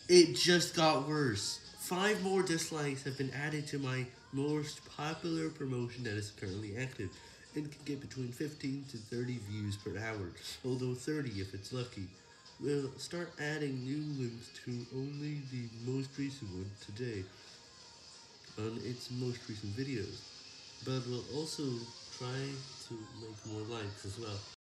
It just got worse. 5 more dislikes have been added to my most popular promotion that is currently active and can get between 15 to 30 views per hour, although 30 if it's lucky. We'll start adding new links to only the most recent one today on its most recent videos, but we'll also try to make more likes as well.